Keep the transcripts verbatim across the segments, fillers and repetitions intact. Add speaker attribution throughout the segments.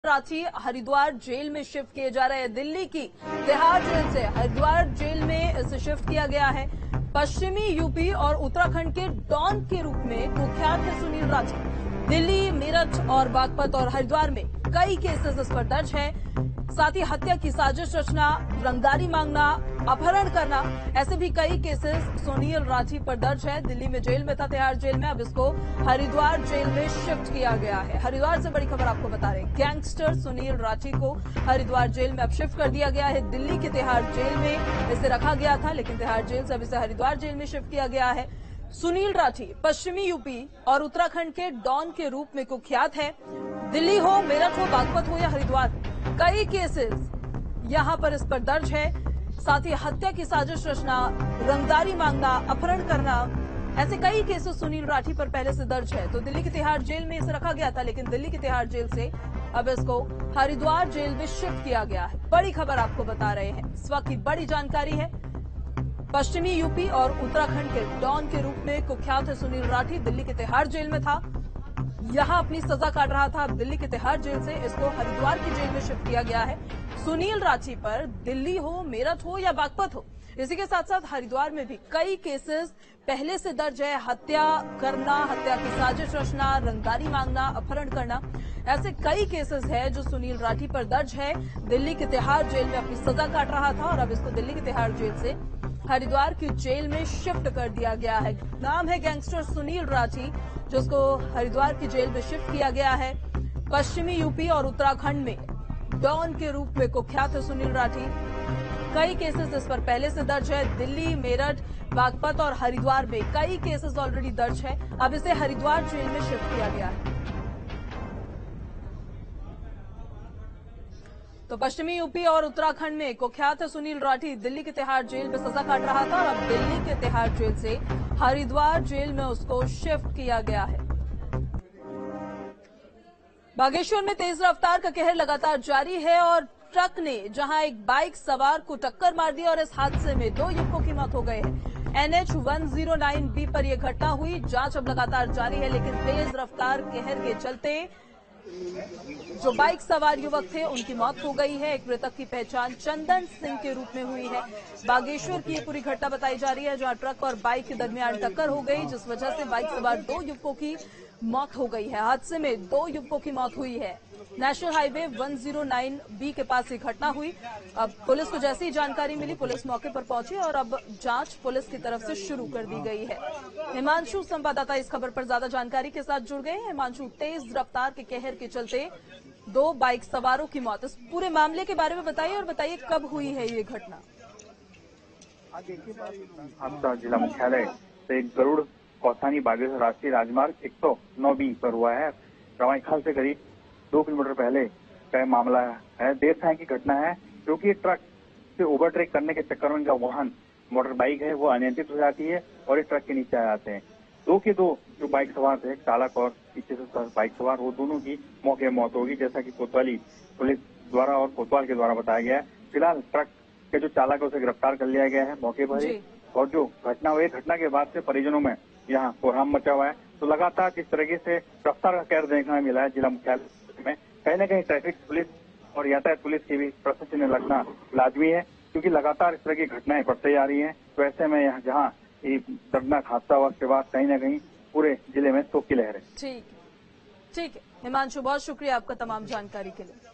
Speaker 1: Ranchi Haridwar jail में shift किए जा रहे हैं। दिल्ली की तिहाड़ जेल से हरिद्वार जेल में इसे शिफ्ट किया गया है। पश्चिमी यूपी और उत्तराखंड के डॉन के रूप में कुख्यात है सुनील राठी। दिल्ली, मेरठ और बागपत और हरिद्वार में कई केसेस इस पर दर्ज है। साथ ही हत्या की साजिश रचना, रंगदारी मांगना, अपहरण करना, ऐसे भी कई केसेस सुनील राठी पर दर्ज है। दिल्ली में जेल में था, तिहाड़ जेल में, अब इसको हरिद्वार जेल में शिफ्ट किया गया है। हरिद्वार से बड़ी खबर आपको बता रहे हैं, गैंगस्टर सुनील राठी को हरिद्वार जेल में अब शिफ्ट कर दिया गया है। दिल्ली के तिहाड़ जेल में इसे रखा गया था, लेकिन तिहाड़ जेल से अब इसे हरिद्वार जेल में शिफ्ट किया गया है। सुनील राठी पश्चिमी यूपी और उत्तराखंड के डॉन के रूप में कुख्यात है। दिल्ली हो, मेरठ हो, बागपत हो या हरिद्वार, कई केसेस यहां पर इस पर दर्ज है। साथ ही हत्या की साजिश रचना, रंगदारी मांगना, अपहरण करना, ऐसे कई केसेस सुनील राठी पर पहले से दर्ज है। तो दिल्ली की तिहाड़ जेल में इसे रखा गया था, लेकिन दिल्ली की तिहाड़ जेल से अब इसको हरिद्वार जेल में शिफ्ट किया गया है। बड़ी खबर आपको बता रहे हैं, इस वक्त की बड़ी जानकारी है। पश्चिमी यूपी और उत्तराखंड के डॉन के रूप में कुख्यात है सुनील राठी। दिल्ली के तिहाड़ जेल में था, यहां अपनी सजा काट रहा था। अब दिल्ली के तिहाड़ जेल से इसको हरिद्वार की जेल में शिफ्ट किया गया है। सुनील राठी पर दिल्ली हो, मेरठ हो या बागपत हो, इसी के साथ साथ हरिद्वार में भी कई केसेस पहले से दर्ज है। हत्या करना, हत्या की साजिश रचना, रंगदारी मांगना, अपहरण करना, ऐसे कई केसेस है जो सुनील राठी पर दर्ज है। दिल्ली के तिहाड़ जेल में अपनी सजा काट रहा था और अब इसको दिल्ली के तिहाड़ जेल से हरिद्वार की जेल में शिफ्ट कर दिया गया है। नाम है गैंगस्टर सुनील राठी, जिसको हरिद्वार की जेल में शिफ्ट किया गया है। पश्चिमी यूपी और उत्तराखंड में डॉन के रूप में कुख्यात है सुनील राठी। कई केसेस इस पर पहले से दर्ज है। दिल्ली, मेरठ, बागपत और हरिद्वार में कई केसेस ऑलरेडी दर्ज है। अब इसे हरिद्वार जेल में शिफ्ट किया गया है। तो पश्चिमी यूपी और उत्तराखंड में कुख्यात है सुनील राठी। दिल्ली के तिहाड़ जेल में सजा काट रहा था और अब दिल्ली के तिहाड़ जेल से हरिद्वार जेल में उसको शिफ्ट किया गया है। बागेश्वर में तेज रफ्तार का कहर लगातार जारी है और ट्रक ने जहां एक बाइक सवार को टक्कर मार दी और इस हादसे में दो युवकों की मौत हो गई है। N H one zero nine B पर यह घटना हुई। जांच अब लगातार जारी है, लेकिन तेज रफ्तार कहर के चलते जो बाइक सवार युवक थे उनकी मौत हो गई है। एक मृतक की पहचान चंदन सिंह के रूप में हुई है। बागेश्वर की ये पूरी घटना बताई जा रही है, जहां ट्रक और बाइक के दरमियान टक्कर हो गई, जिस वजह से बाइक सवार दो युवकों की मौत हो गई है। हादसे में दो युवकों की मौत हुई है। National highway one zero nine B के पास ये घटना हुई। अब पुलिस को जैसी ही जानकारी मिली, पुलिस मौके पर पहुंची और अब जांच पुलिस की तरफ से शुरू कर दी गई है। हिमांशु संवाददाता इस खबर पर ज्यादा जानकारी के साथ जुड़ गए हैं। हिमांशु, तेज रफ्तार के कहर के चलते दो बाइक सवारों की मौत, इस पूरे मामले के बारे में बताइए और बताइए कब हुई है ये घटना।
Speaker 2: हादसा जिला मुख्यालय से गरुड़ कौसानी बागेश्वर राष्ट्रीय राजमार्ग एक सौ नौ बी पर हुआ है। रवाईखाल से करीब दो किलोमीटर पहले का मामला है। देर सांय की घटना है, क्योंकि ट्रक से ओवरटेक करने के चक्कर में उनका वाहन मोटर बाइक है वो अनियंत्रित हो जाती है और इस ट्रक के नीचे आ जाते हैं। दो के दो जो बाइक सवार थे, चालक और पीछे से बाइक सवार, वो दोनों की मौके मौत होगी, जैसा कि कोतवाली पुलिस द्वारा और कोतवाल के द्वारा बताया गया है। फिलहाल ट्रक के जो चालक है उसे गिरफ्तार कर लिया गया है मौके पर ही। और जो घटना हुई, घटना के बाद से परिजनों में यहाँ कोहराम मचा हुआ है। तो लगातार जिस तरीके से रफ्तार का कहर देखने में मिला है जिला मुख्यालय में, कहीं न कहीं ट्रैफिक पुलिस और यातायात पुलिस की भी प्रश्न चिन्ह लगना लाजमी है, क्योंकि लगातार इस तरह की घटनाएं बढ़ते जा रही हैं। तो ऐसे में यहाँ जहाँ ये दर्दनाक हादसा हुआ उसके बाद कहीं न कहीं पूरे जिले में शोक की लहर है।
Speaker 1: ठीक ठीक है हिमांशु, बहुत शुक्रिया आपका तमाम जानकारी के लिए।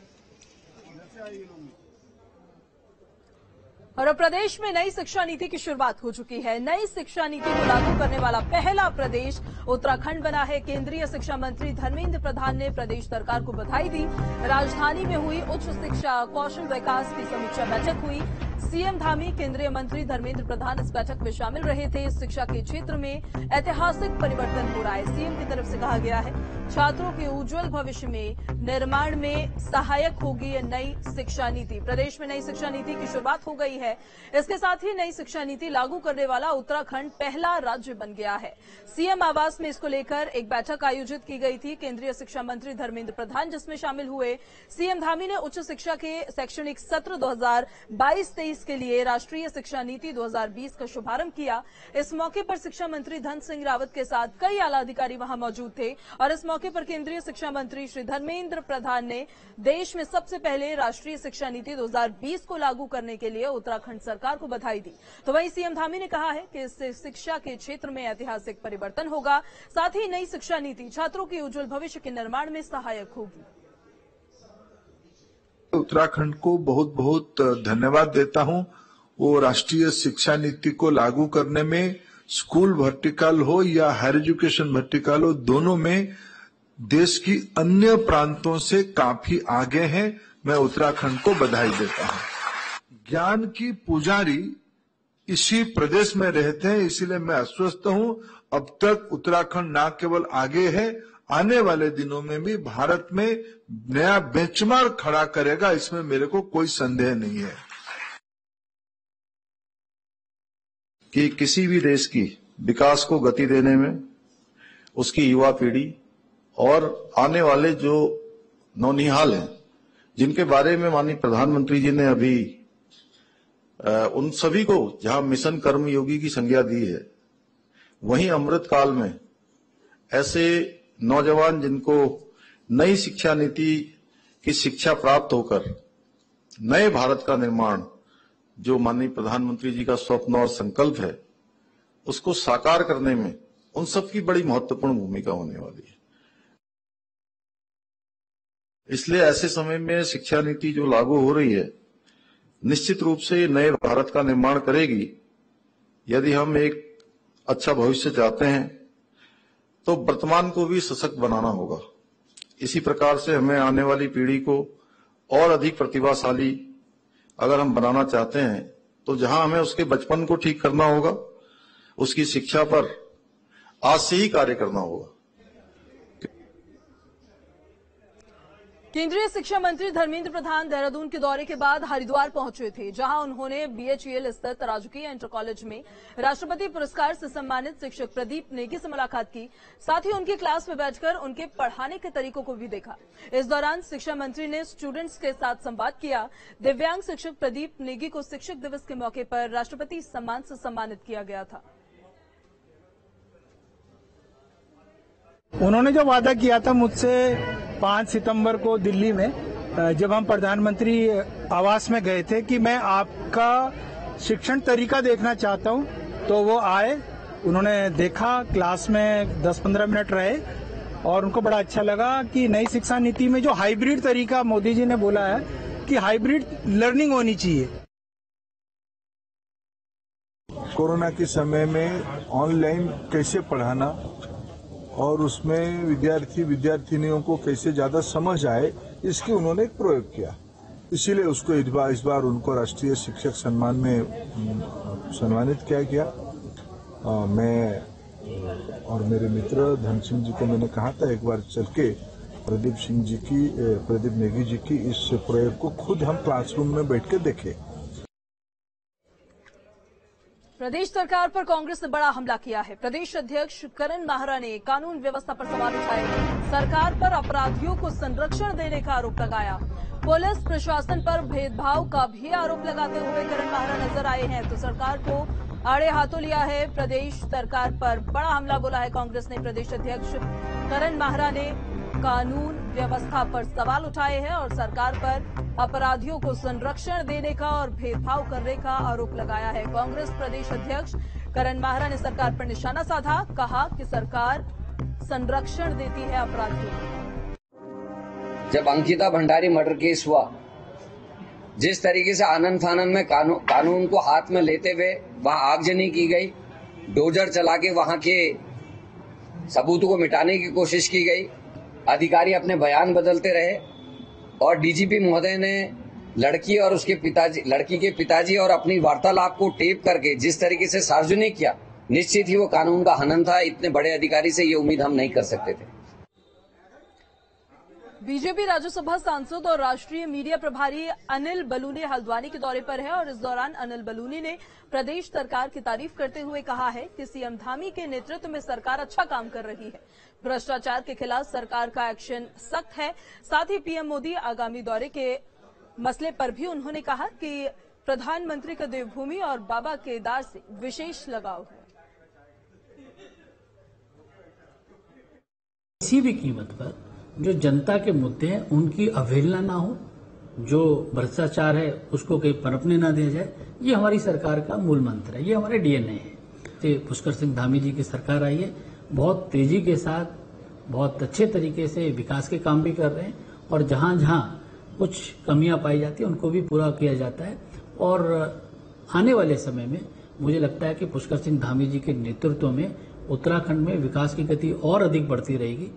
Speaker 1: और अब प्रदेश में नई शिक्षा नीति की शुरुआत हो चुकी है। नई शिक्षा नीति को लागू करने वाला पहला प्रदेश उत्तराखंड बना है। केंद्रीय शिक्षा मंत्री धर्मेंद्र प्रधान ने प्रदेश सरकार को बधाई दी। राजधानी में हुई उच्च शिक्षा कौशल विकास की समीक्षा बैठक हुई। सीएम धामी, केंद्रीय मंत्री धर्मेंद्र प्रधान इस बैठक में शामिल रहे थे। शिक्षा के क्षेत्र में ऐतिहासिक परिवर्तन हो रहा है। सीएम की तरफ से कहा गया है, छात्रों के उज्जवल भविष्य में निर्माण में सहायक होगी ये नई शिक्षा नीति। प्रदेश में नई शिक्षा नीति की शुरुआत हो गई है। इसके साथ ही नई शिक्षा नीति लागू करने वाला उत्तराखंड पहला राज्य बन गया है। सीएम आवास में इसको लेकर एक बैठक आयोजित की गई थी। केंद्रीय शिक्षा मंत्री धर्मेंद्र प्रधान जिसमें शामिल हुए। सीएम धामी ने उच्च शिक्षा के शैक्षणिक सत्र दो हजार बाईस तेईस बीस के लिए राष्ट्रीय शिक्षा नीति दो हज़ार बीस का शुभारंभ किया। इस मौके पर शिक्षा मंत्री धन सिंह रावत के साथ कई आला अधिकारी वहां मौजूद थे और इस मौके पर केंद्रीय शिक्षा मंत्री श्री धर्मेंद्र प्रधान ने देश में सबसे पहले राष्ट्रीय शिक्षा नीति दो हज़ार बीस को लागू करने के लिए उत्तराखंड सरकार को बधाई दी। तो वहीं सीएम धामी ने कहा है कि इससे शिक्षा के क्षेत्र में ऐतिहासिक परिवर्तन होगा, साथ ही नई शिक्षा नीति छात्रों के उज्जवल भविष्य के निर्माण में सहायक होगी।
Speaker 3: उत्तराखंड को बहुत बहुत धन्यवाद देता हूं। वो राष्ट्रीय शिक्षा नीति को लागू करने में स्कूल वर्टिकल हो या हायर एजुकेशन वर्टिकल हो, दोनों में देश की अन्य प्रांतों से काफी आगे हैं। मैं उत्तराखंड को बधाई देता हूं। ज्ञान की पुजारी इसी प्रदेश में रहते हैं, इसीलिए मैं आश्वस्त हूं। अब तक उत्तराखंड न केवल आगे है, आने वाले दिनों में भी भारत में नया बेंचमार्क खड़ा करेगा, इसमें मेरे को कोई संदेह नहीं है
Speaker 4: कि किसी भी देश की विकास को गति देने में उसकी युवा पीढ़ी और आने वाले जो नौनिहाल हैं, जिनके बारे में माननीय प्रधानमंत्री जी ने अभी उन सभी को जहां मिशन कर्मयोगी की संज्ञा दी है, वहीं अमृत काल में ऐसे नौजवान जिनको नई शिक्षा नीति की शिक्षा प्राप्त होकर नए भारत का निर्माण, जो माननीय प्रधानमंत्री जी का स्वप्न और संकल्प है, उसको साकार करने में उन सब की बड़ी महत्वपूर्ण भूमिका होने वाली है। इसलिए ऐसे समय में शिक्षा नीति जो लागू हो रही है, निश्चित रूप से नए भारत का निर्माण करेगी। यदि हम एक अच्छा भविष्य चाहते हैं तो वर्तमान को भी सशक्त बनाना होगा। इसी प्रकार से हमें आने वाली पीढ़ी को और अधिक प्रतिभाशाली अगर हम बनाना चाहते हैं, तो जहां हमें उसके बचपन को ठीक करना होगा, उसकी शिक्षा पर आज से ही कार्य करना होगा।
Speaker 1: केंद्रीय शिक्षा मंत्री धर्मेंद्र प्रधान देहरादून के दौरे के बाद हरिद्वार पहुंचे थे, जहां उन्होंने बीएचईएल स्थित राजकीय इंटर कॉलेज में राष्ट्रपति पुरस्कार से सम्मानित शिक्षक प्रदीप नेगी से मुलाकात की। साथ ही उनकी क्लास में बैठकर उनके पढ़ाने के तरीकों को भी देखा। इस दौरान शिक्षा मंत्री ने स्टूडेंट्स के साथ संवाद किया। दिव्यांग शिक्षक प्रदीप नेगी को शिक्षक दिवस के मौके पर राष्ट्रपति सम्मान से सम्मानित किया गया था।
Speaker 5: उन्होंने जो वादा किया था मुझसे पाँच सितंबर को दिल्ली में, जब हम प्रधानमंत्री आवास में गए थे, कि मैं आपका शिक्षण तरीका देखना चाहता हूं, तो वो आए, उन्होंने देखा, क्लास में दस पंद्रह मिनट रहे और उनको बड़ा अच्छा लगा कि नई शिक्षा नीति में जो हाइब्रिड तरीका मोदी जी ने बोला है कि हाइब्रिड लर्निंग होनी चाहिए।
Speaker 3: कोरोना के समय में ऑनलाइन कैसे पढ़ाना और उसमें विद्यार्थी विद्यार्थिनियों को कैसे ज्यादा समझ आए, इसकी उन्होंने एक प्रयोग किया। इसीलिए उसको इस बार इस बार उनको राष्ट्रीय शिक्षक सम्मान में सम्मानित किया गया। आ, मैं और मेरे मित्र धन सिंह जी को मैंने कहा था एक बार चल के प्रदीप सिंह जी की प्रदीप नेगी जी की इस प्रयोग को खुद हम क्लासरूम में बैठ के देखें।
Speaker 1: प्रदेश सरकार पर कांग्रेस ने बड़ा हमला किया है। प्रदेश अध्यक्ष करण माहरा ने कानून व्यवस्था पर सवाल उठाए। सरकार पर अपराधियों को संरक्षण देने का आरोप लगाया। पुलिस प्रशासन पर भेदभाव का भी आरोप लगाते हुए करण माहरा नजर आए हैं। तो सरकार को आड़े हाथों लिया है। प्रदेश सरकार पर बड़ा हमला बोला है कांग्रेस ने। प्रदेश अध्यक्ष करण माहरा ने कानून व्यवस्था पर सवाल उठाए हैं और सरकार पर अपराधियों को संरक्षण देने का और भेदभाव करने का आरोप लगाया है। कांग्रेस प्रदेश अध्यक्ष करण माहरा ने सरकार पर निशाना साधा, कहा कि सरकार संरक्षण देती है अपराधियों को।
Speaker 6: जब अंकिता भंडारी मर्डर केस हुआ, जिस तरीके से आनंद फानंद में कानू, कानून को हाथ में लेते हुए वहां आगजनी की गई, डोजर चला के वहां के सबूतों को मिटाने की कोशिश की गई, अधिकारी अपने बयान बदलते रहे और डीजीपी महोदय ने लड़की और उसके पिताजी लड़की के पिताजी और अपनी वार्तालाप को टेप करके जिस तरीके से सार्वजनिक किया, निश्चित ही वो कानून का हनन था। इतने बड़े अधिकारी से ये उम्मीद हम नहीं कर सकते थे।
Speaker 1: बीजेपी राज्यसभा सांसद और राष्ट्रीय मीडिया प्रभारी अनिल बलूनी हल्द्वानी के दौरे पर है और इस दौरान अनिल बलूनी ने प्रदेश सरकार की तारीफ करते हुए कहा है कि सीएम धामी के नेतृत्व में सरकार अच्छा काम कर रही है। भ्रष्टाचार के खिलाफ सरकार का एक्शन सख्त है। साथ ही पीएम मोदी आगामी दौरे के मसले पर भी उन्होंने कहा कि प्रधानमंत्री का देवभूमि और बाबा केदार से विशेष लगाव है।
Speaker 7: किसी भी कीमत पर जो जनता के मुद्दे हैं उनकी अवहेलना ना हो, जो भ्रष्टाचार है उसको कहीं पनपने ना दिया जाए, ये हमारी सरकार का मूल मंत्र है, ये हमारे डीएनए है। तो पुष्कर सिंह धामी जी की सरकार आई है, बहुत तेजी के साथ बहुत अच्छे तरीके से विकास के काम भी कर रहे हैं और जहां जहां कुछ कमियां पाई जाती है उनको भी पूरा किया जाता है। और आने वाले समय में मुझे लगता है कि पुष्कर सिंह धामी जी के नेतृत्व में उत्तराखंड में विकास की गति और अधिक बढ़ती रहेगी।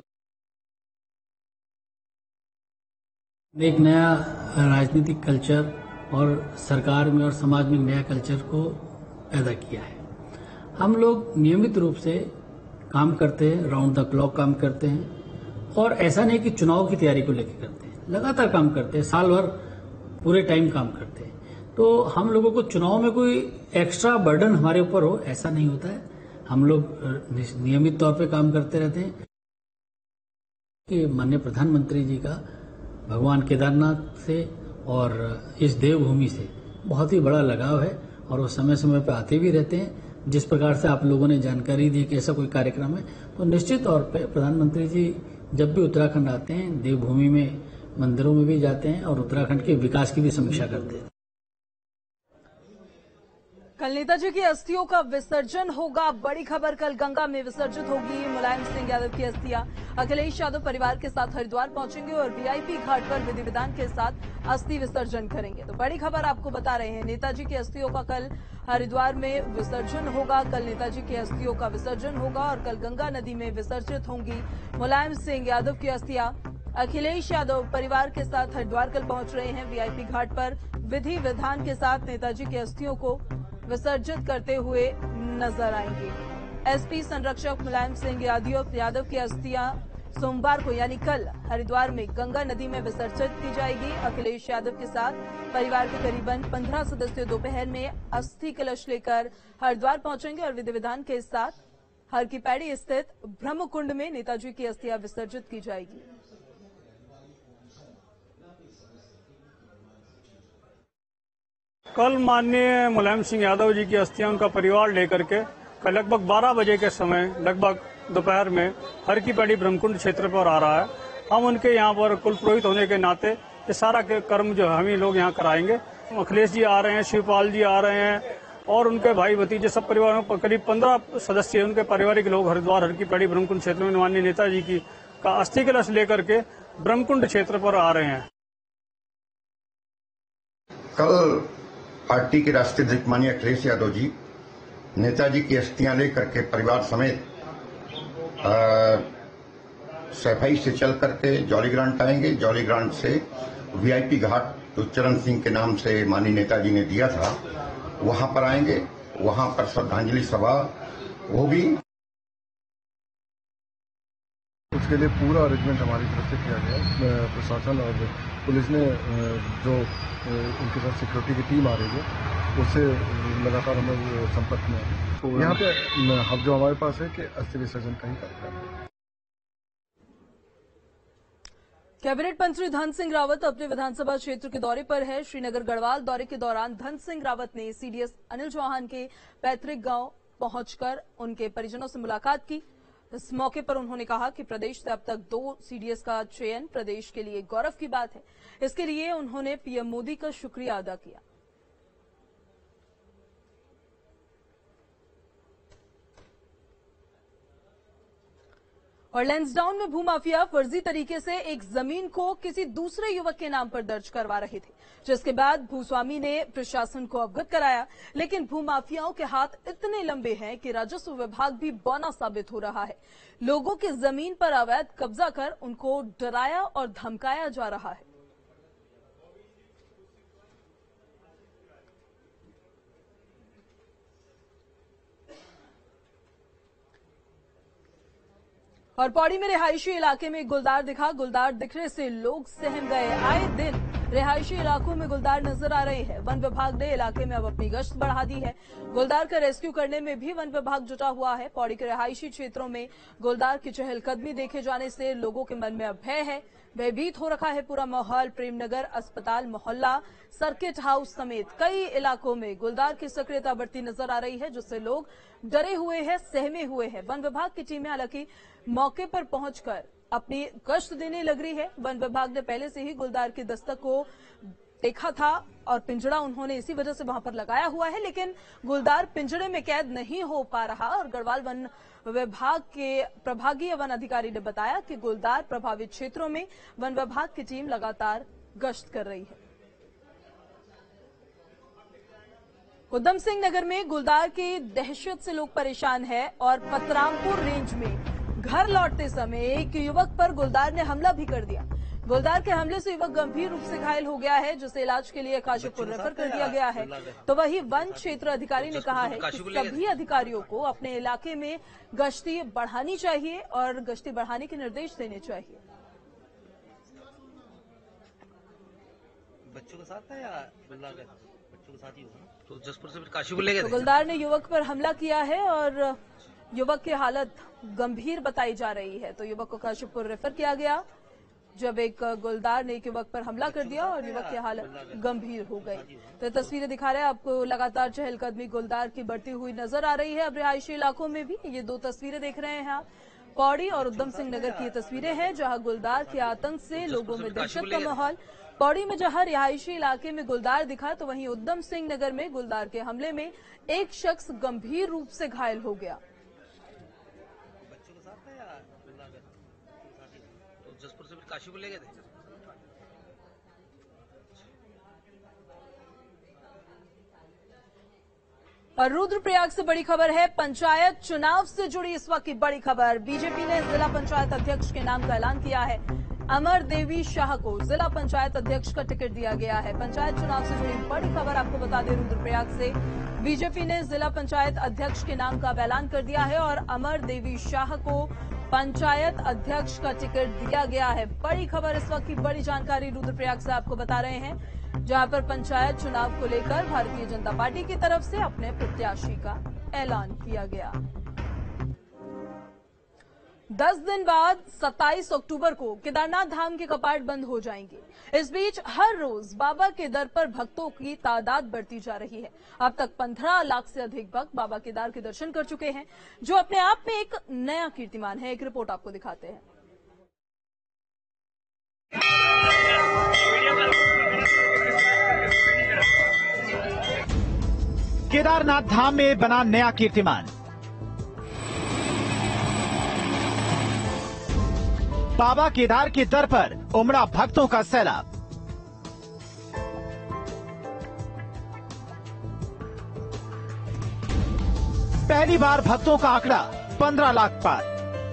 Speaker 7: एक नया राजनीतिक कल्चर और सरकार में और समाज में नया कल्चर को पैदा किया है। हम लोग नियमित रूप से काम करते हैं, राउंड द क्लॉक काम करते हैं और ऐसा नहीं कि चुनाव की तैयारी को लेकर करते हैं, लगातार काम करते हैं, साल भर पूरे टाइम काम करते हैं। तो हम लोगों को चुनाव में कोई एक्स्ट्रा बर्डन हमारे ऊपर हो ऐसा नहीं होता है। हम लोग नियमित तौर पे काम करते रहते हैं कि माननीय प्रधानमंत्री जी का भगवान केदारनाथ से और इस देवभूमि से बहुत ही बड़ा लगाव है और वो समय समय पर आते भी रहते हैं। जिस प्रकार से आप लोगों ने जानकारी दी कि ऐसा कोई कार्यक्रम है, तो निश्चित तौर पे प्रधानमंत्री जी जब भी उत्तराखंड आते हैं देवभूमि में मंदिरों में भी जाते हैं और उत्तराखंड के विकास की भी समीक्षा करते हैं।
Speaker 1: कल नेताजी की अस्थियों का विसर्जन होगा। बड़ी खबर, कल गंगा में विसर्जित होगी मुलायम सिंह यादव की अस्थियां। अखिलेश यादव परिवार के साथ हरिद्वार पहुंचेंगे और वीआईपी घाट पर विधि विधान के साथ अस्थि विसर्जन करेंगे। तो बड़ी खबर आपको बता रहे हैं, नेताजी की अस्थियों का कल हरिद्वार में विसर्जन होगा। कल नेताजी की अस्थियों का विसर्जन होगा और कल गंगा नदी में विसर्जित होंगी मुलायम सिंह यादव की अस्थियां। अखिलेश यादव परिवार के साथ हरिद्वार कल पहुंच रहे हैं। वीआईपी घाट पर विधि विधान के साथ नेताजी की अस्थियों को विसर्जित करते हुए नजर आएंगे। एसपी संरक्षक मुलायम सिंह यादव की अस्थियां सोमवार को यानी कल हरिद्वार में गंगा नदी में विसर्जित की जाएगी। अखिलेश यादव के साथ परिवार के करीबन पंद्रह सदस्य दोपहर में अस्थि कलश लेकर हरिद्वार पहुंचेंगे और विधि विधान के साथ हर की पैड़ी स्थित ब्रह्मकुंड में नेताजी की अस्थियां विसर्जित की जाएगी।
Speaker 8: कल माननीय मुलायम सिंह यादव जी की अस्थियां उनका परिवार लेकर के कल लगभग बारह बजे के समय लगभग दोपहर में हर की पैड़ी ब्रह्मकुंड क्षेत्र पर आ रहा है। हम उनके यहाँ पर कुल पुरोहित होने के नाते ये सारा के कर्म जो हम ही लोग यहाँ कराएंगे। अखिलेश जी आ रहे हैं, शिवपाल जी आ रहे हैं और उनके भाई भतीजे सब परिवार में करीब पंद्रह सदस्य उनके पारिवारिक लोग हरिद्वार हर की पैड़ी ब्रह्मकुंड क्षेत्र में माननीय नेताजी की का अस्थि कलश लेकर के ब्रह्मकुंड क्षेत्र पर आ रहे हैं।
Speaker 9: कल पार्टी के राष्ट्रीय अध्यक्ष माननीय अखिलेश यादव जी नेताजी की अस्थियां लेकर के परिवार समेत सफाई से चल करके जॉली ग्रांट आएंगे। जॉली ग्रांट से वीआईपी घाट जो चरण सिंह के नाम से माननीय नेताजी ने दिया था वहां पर आएंगे, वहां पर श्रद्धांजलि सभा होगी।
Speaker 10: उसके लिए पूरा अरेंजमेंट हमारी तरफ से किया गया। प्रशासन और पुलिस ने जो उनके साथ सिक्योरिटी की टीम आ रही है उससे लगातार हम लोग संपर्क में हैं। तो यहाँ पे हम जो हमारे पास है कि अस्थि विसर्जन का ही कार्यक्रम है।
Speaker 1: कैबिनेट मंत्री धन सिंह रावत अपने विधानसभा क्षेत्र के दौरे पर है। श्रीनगर गढ़वाल दौरे के दौरान धन सिंह रावत ने सीडीएस अनिल चौहान के पैतृक गांव पहुंचकर उनके परिजनों से मुलाकात की। इस मौके पर उन्होंने कहा कि प्रदेश से अब तक दो सीडीएस का चयन प्रदेश के लिए गौरव की बात है। इसके लिए उन्होंने पीएम मोदी का शुक्रिया अदा किया। और लैंसडाउन में भूमाफिया फर्जी तरीके से एक जमीन को किसी दूसरे युवक के नाम पर दर्ज करवा रहे थे, जिसके बाद भूस्वामी ने प्रशासन को अवगत कराया। लेकिन भूमाफियाओं के हाथ इतने लंबे हैं कि राजस्व विभाग भी बौना साबित हो रहा है। लोगों की जमीन पर अवैध कब्जा कर उनको डराया और धमकाया जा रहा है। और पौड़ी में रिहायशी इलाके में गुलदार दिखा। गुलदार दिखने से लोग सहम गए। आए दिन रिहायशी इलाकों में गुलदार नजर आ रहे हैं। वन विभाग ने इलाके में अब अपनी गश्त बढ़ा दी है। गुलदार का रेस्क्यू करने में भी वन विभाग जुटा हुआ है। पौड़ी के रिहायशी क्षेत्रों में गुलदार की चहलकदमी देखे जाने से लोगों के मन में अब भय है भयभीत हो रखा है पूरा माहौल। प्रेमनगर, अस्पताल मोहल्ला, सर्किट हाउस समेत कई इलाकों में गुलदार की सक्रियता बढ़ती नजर आ रही है, जिससे लोग डरे हुए हैं, सहमे हुए हैं। वन विभाग की टीमें हालांकि मौके पर पहुंचकर अपनी गश्त देने लग रही है। वन विभाग ने पहले से ही गुलदार की दस्तक को देखा था और पिंजड़ा उन्होंने इसी वजह से वहां पर लगाया हुआ है, लेकिन गुलदार पिंजड़े में कैद नहीं हो पा रहा। और गढ़वाल वन विभाग के प्रभागीय वन अधिकारी ने बताया कि गुलदार प्रभावित क्षेत्रों में वन विभाग की टीम लगातार गश्त कर रही है। उधम सिंह नगर में गुलदार की दहशत से लोग परेशान हैं और पतरामपुर रेंज में घर लौटते समय एक युवक पर गुलदार ने हमला भी कर दिया। गुलदार के हमले से युवक गंभीर रूप से घायल हो गया है, जिसे इलाज के लिए काशीपुर रेफर कर दिया गया है। तो वहीं वन क्षेत्र अधिकारी ने कहा है कि सभी अधिकारियों को अपने इलाके में गश्ती बढ़ानी चाहिए और गश्ती बढ़ाने के निर्देश देने चाहिए।
Speaker 11: बच्चों के साथ है या बच्चों के साथ ही होगा? तो जसपुर से फिर काशीपुर ले गए।
Speaker 1: तो गुलदार ने युवक पर हमला किया है और युवक की हालत गंभीर बताई जा रही है। तो युवक को काशीपुर रेफर किया गया जब एक गुलदार ने एक युवक पर हमला कर दिया और युवक की हालत गंभीर हो गई। तो तस्वीरें दिखा रहे हैं आपको, लगातार चहलकदमी गुलदार की बढ़ती हुई नजर आ रही है। अब रिहायशी इलाकों में भी ये दो तस्वीरें देख रहे हैं आप, पौड़ी और उधम सिंह नगर की ये तस्वीरें हैं जहां गुलदार के आतंक से लोगों में दहशत का माहौल। पौड़ी में जहां रिहायशी इलाके में गुलदार दिखा, तो वहीं उधम सिंह नगर में गुलदार के हमले में एक शख्स गंभीर रूप से घायल हो गया।
Speaker 11: जसपुर से फिर काशीपुर ले गए थे।
Speaker 1: और रुद्रप्रयाग से बड़ी खबर है, पंचायत चुनाव से जुड़ी इस वक्त की बड़ी खबर। बीजेपी ने जिला पंचायत अध्यक्ष के नाम का ऐलान किया है। अमर देवी शाह को जिला पंचायत अध्यक्ष का टिकट दिया गया है। पंचायत चुनाव से जुड़ी बड़ी खबर आपको बता दें, रुद्रप्रयाग से बीजेपी ने जिला पंचायत अध्यक्ष के नाम का ऐलान कर दिया है और अमर देवी शाह को पंचायत अध्यक्ष का टिकट दिया गया है। बड़ी खबर इस वक्त की बड़ी जानकारी रुद्रप्रयाग से आपको बता रहे हैं, जहां पर पंचायत चुनाव को लेकर भारतीय जनता पार्टी की तरफ से अपने प्रत्याशी का ऐलान किया गया। दस दिन बाद सत्ताईस अक्टूबर को केदारनाथ धाम के कपाट बंद हो जाएंगे। इस बीच हर रोज बाबा के दर पर भक्तों की तादाद बढ़ती जा रही है। अब तक पंद्रह लाख से अधिक भक्त बाबा केदार के दर्शन कर चुके हैं, जो अपने आप में एक नया कीर्तिमान है। एक रिपोर्ट आपको दिखाते हैं।
Speaker 12: केदारनाथ धाम में बना नया कीर्तिमान। बाबा केदार के दर पर उमड़ा भक्तों का सैलाब। पहली बार भक्तों का आंकड़ा पंद्रह लाख पार।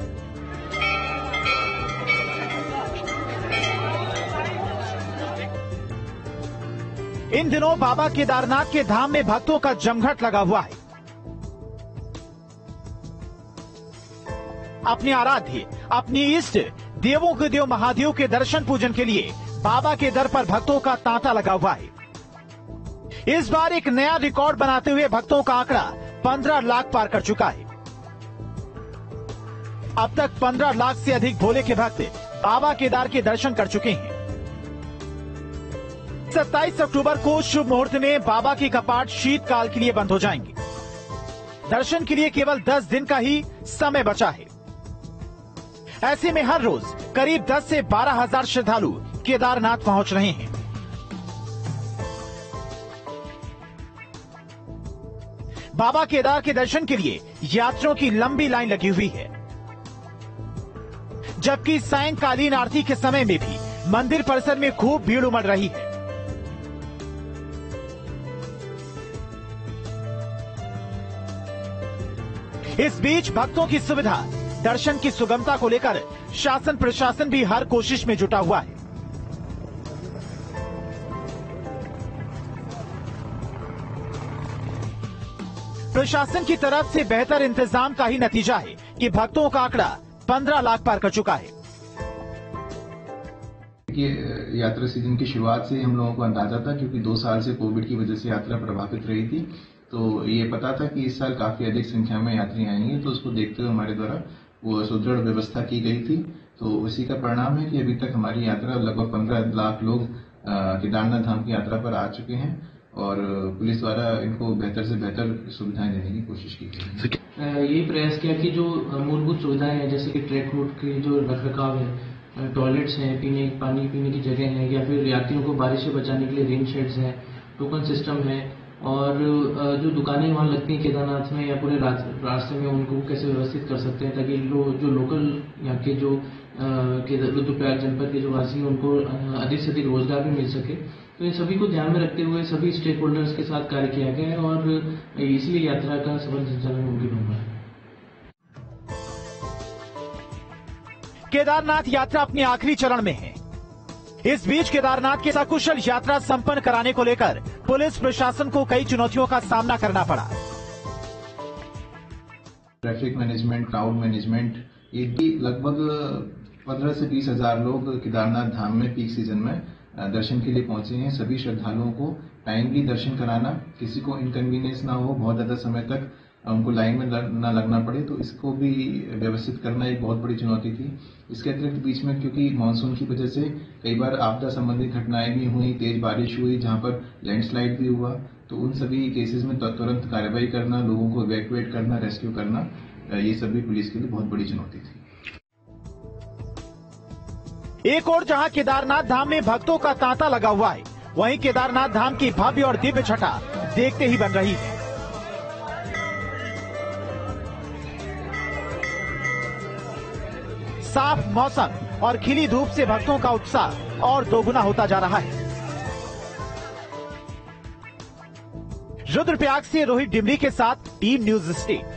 Speaker 12: इन दिनों बाबा केदारनाथ के धाम में भक्तों का जमघट लगा हुआ है। अपने आराध्य, अपनी इष्ट देवों के देव महादेव के दर्शन पूजन के लिए बाबा के दर पर भक्तों का तांता लगा हुआ है। इस बार एक नया रिकॉर्ड बनाते हुए भक्तों का आंकड़ा पंद्रह लाख पार कर चुका है। अब तक पंद्रह लाख से अधिक भोले के भक्त बाबा केदार के दर्शन कर चुके हैं। सत्ताईस अक्टूबर को शुभ मुहूर्त में बाबा के कपाट शीतकाल के लिए बंद हो जाएंगे। दर्शन के लिए केवल दस दिन का ही समय बचा है। ऐसे में हर रोज करीब दस से बारह हजार श्रद्धालु केदारनाथ पहुंच रहे हैं। बाबा केदार के दर्शन के लिए यात्रियों की लंबी लाइन लगी हुई है, जबकि सायंकालीन आरती के समय में भी मंदिर परिसर में खूब भीड़ उमड़ रही है। इस बीच भक्तों की सुविधा, दर्शन की सुगमता को लेकर शासन प्रशासन भी हर कोशिश में जुटा हुआ है। प्रशासन की तरफ से बेहतर इंतजाम का ही नतीजा है कि भक्तों का आंकड़ा पंद्रह लाख पार कर चुका है।
Speaker 13: यात्रा सीजन की शुरुआत से हम लोगों को अंदाजा था, क्योंकि दो साल से कोविड की वजह से यात्रा प्रभावित रही थी, तो ये पता था कि इस साल काफी अधिक संख्या में यात्री आएंगे, तो उसको देखते हुए हमारे द्वारा वो सुदृढ़ व्यवस्था की गई थी। तो उसी का परिणाम है कि अभी तक हमारी यात्रा लगभग पंद्रह लाख लोग केदारनाथ धाम की यात्रा पर आ चुके हैं और पुलिस द्वारा इनको बेहतर से बेहतर सुविधाएं देने की कोशिश की गई है।
Speaker 14: यही प्रयास किया कि जो मूलभूत सुविधाएं हैं जैसे कि ट्रैक रूट की जो रखरखाव है, टॉयलेट्स हैं, पीने पानी पीने की जगह है, या फिर यात्रियों को बारिश से बचाने के लिए रेन शेड्स हैं, टोकन सिस्टम है, और जो दुकानें वहाँ लगती हैं केदारनाथ में या पूरे रास्ते में उनको कैसे व्यवस्थित कर सकते हैं ताकि लो, जो लोकल यहाँ के जो रुद्रप्रयाग जनपद के जो वासी हैं उनको अधिक से अधिक रोजगार भी मिल सके। तो इन सभी को ध्यान में रखते हुए सभी स्टेक होल्डर्स के साथ कार्य किया गया है और इसलिए यात्रा का सफल संचालन मुमकिन हुआ है।
Speaker 12: केदारनाथ यात्रा अपने आखिरी चरण में है। इस बीच केदारनाथ की सकुशल यात्रा संपन्न कराने को लेकर पुलिस प्रशासन को कई चुनौतियों का सामना करना पड़ा।
Speaker 13: ट्रैफिक मैनेजमेंट, क्राउड मैनेजमेंट, ये भी लगभग पंद्रह से बीस हजार लोग केदारनाथ धाम में पीक सीजन में दर्शन के लिए पहुंचे हैं। सभी श्रद्धालुओं को टाइमली दर्शन कराना, किसी को इनकन्वीनियंस ना हो, बहुत ज्यादा समय तक उनको लाइन में न लगना पड़े, तो इसको भी व्यवस्थित करना एक बहुत बड़ी चुनौती थी। इसके अतिरिक्त बीच में क्योंकि मानसून की वजह से कई बार आपदा संबंधी घटनाएं भी हुई, तेज बारिश हुई, जहां पर लैंडस्लाइड भी हुआ, तो उन सभी केसेस में तुरंत कार्रवाई करना, लोगों को इवैक्यूएट करना, रेस्क्यू करना, ये सभी पुलिस के लिए बहुत बड़ी चुनौती थी।
Speaker 12: एक और जहां केदारनाथ धाम में भक्तों का तांता लगा हुआ है, वहीं केदारनाथ धाम की भव्य और दिव्य छटा देखते ही बन रही है। साफ मौसम और खिली धूप से भक्तों का उत्साह और दोगुना होता जा रहा है। रुद्रप्रयाग से रोहित डिमरी के साथ टीम न्यूज स्टेट।